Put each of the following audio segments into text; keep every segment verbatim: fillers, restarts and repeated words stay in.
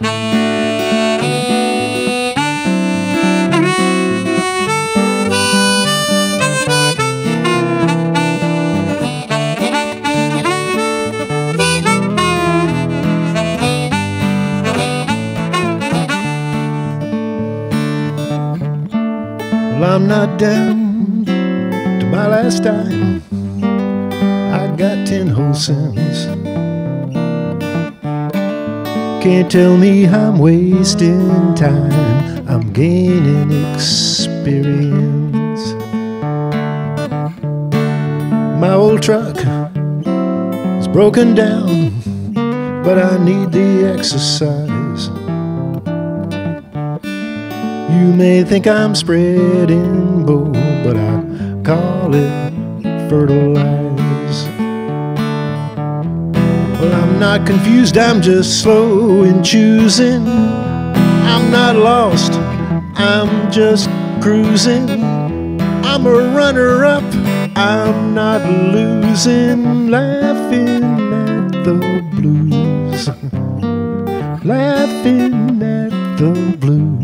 Well, I'm not down to my last dime. I got ten whole cents. Can't tell me I'm wasting time. I'm gaining experience. My old truck is broken down, but I need the exercise. You may think I'm spreading bull, but I call it fertilize. Well, I'm not confused, I'm just slow in choosing. I'm not lost, I'm just cruising. I'm a runner-up, I'm not losing. Laughing at the blues, laughing at the blues.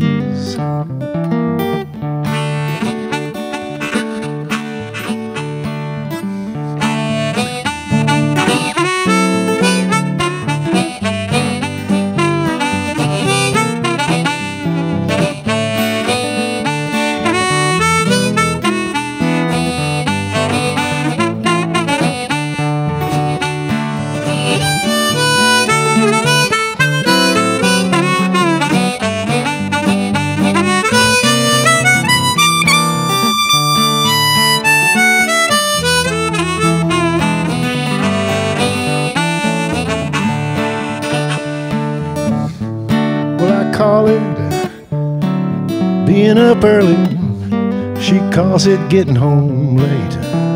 Call it being up early. She calls it getting home late.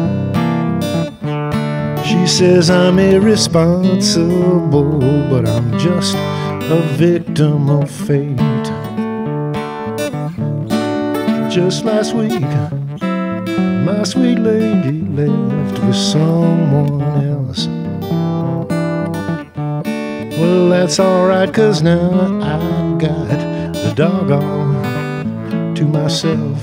She says I'm irresponsible, but I'm just a victim of fate. Just last week, my sweet lady left with someone else. Well, that's alright, 'cause now I got the doggone to myself.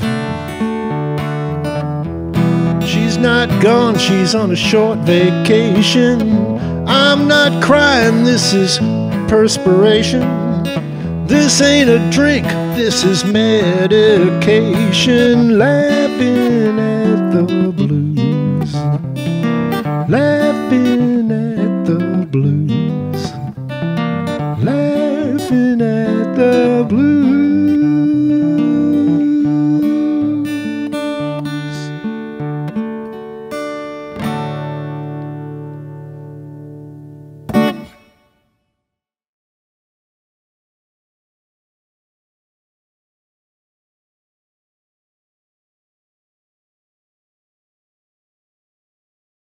She's not gone, she's on a short vacation. I'm not crying, this is perspiration. This ain't a drink, this is medication. Laughing at the blues, laughing